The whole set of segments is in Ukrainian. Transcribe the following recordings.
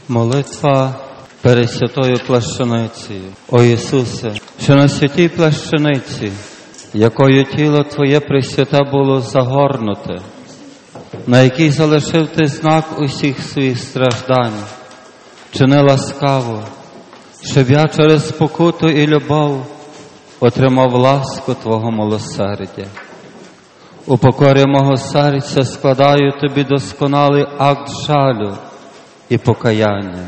Молитва перед святою плащаницею. О Ісусе, що на святій плащаниці, якою тіло Твоє пресвяте було загорнуте, на якій залишив Ти знак усіх своїх страждань, чини ласкаво, щоб я через спокуту і любов отримав ласку Твого милосердя. У покорі мого серця складаю Тобі досконалий акт жалю і покаяння.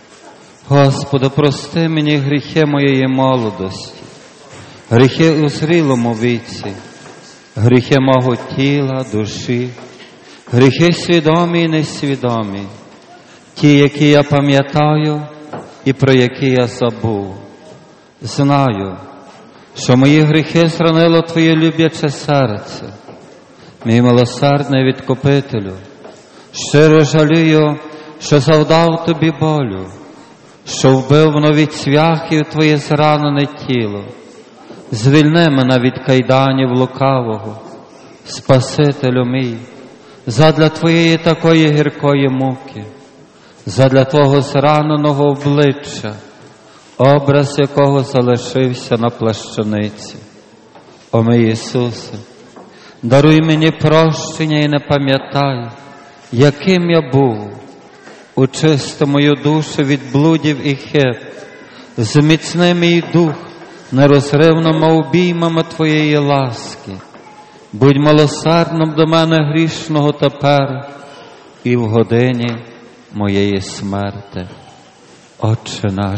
Господи, прости мені гріхи моєї молодості, гріхи у зрілому віці, гріхи мого тіла, душі, гріхи свідомі і несвідомі, ті, які я пам'ятаю і про які я забув. Знаю, що мої гріхи зранило Твоє любляче серце. Мій милосердний Відкупителю, щиро жалію, що завдав Тобі болю, що вбив від цвяхів Твоє зранене тіло. Звільни мене від кайданів лукавого, Спасителю мій, задля Твоєї такої гіркої муки, задля Твого зраненого обличчя, образ якого залишився на плащаниці. О мій Ісусе, даруй мені прощення і не пам'ятай, яким я був. Очисти мою душу від блудів і хиб, зміцни мій дух нерозривними обіймами Твоєї ласки. Будь милосердним до мене грішного тепер і в годині моєї смерти. Отче наш,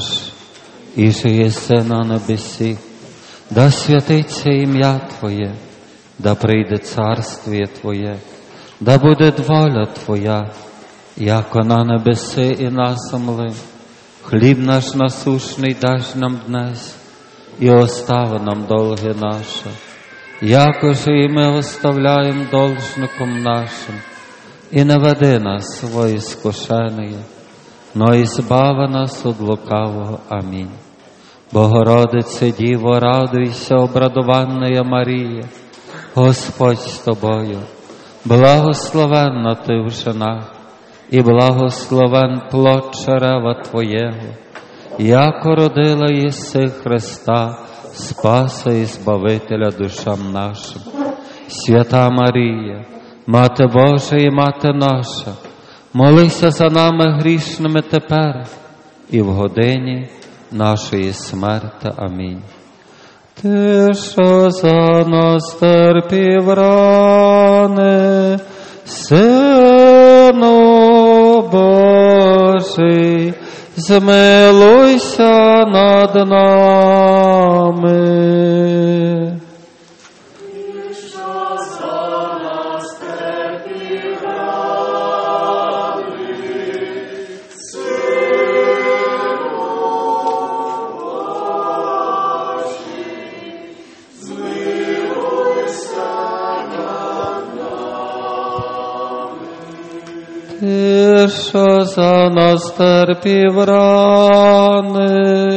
іже єси на небесі, да святиться ім'я Твоє, да прийде царствіє Твоє, да буде воля Твоя, яко на небеси і на землі. Хліб наш насущний даж нам днес, і остави нам долги наші, яко ж і ми оставляємо должником нашим. І не веди нас в свої скушення, но і збави нас від лукавого. Амінь. Богородице Діво, радуйся, обрадованная Марія, Господь з тобою, благословенна ти в жінах, і благословен плод чрева Твоєго, яко родила єси Христа, Спаса і Збавителя душам нашим. Свята Марія, Мати Божа і Мати наша, молися за нами грішними тепер і в годині нашої смерти. Амінь. Ти, що за нас терпів рани, Сину Божий, змилуйся над нами. Ти, що за нас терпів рани,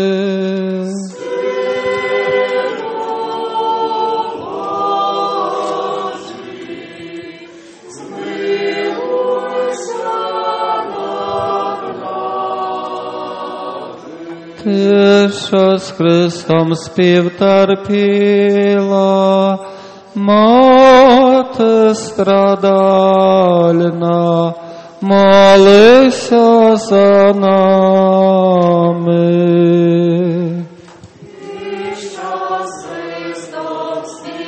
ти, що з Христом співтерпіла, Мати страдальна, молися за нами. Ти, що з Христом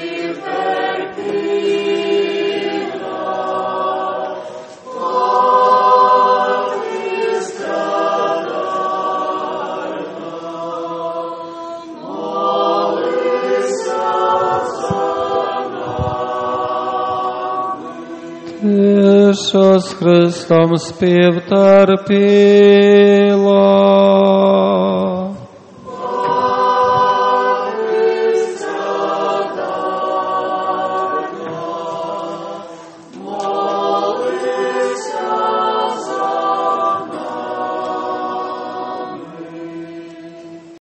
співтерпіла, Мати страдальна, молися за Ти, що з Христом співтерпіла,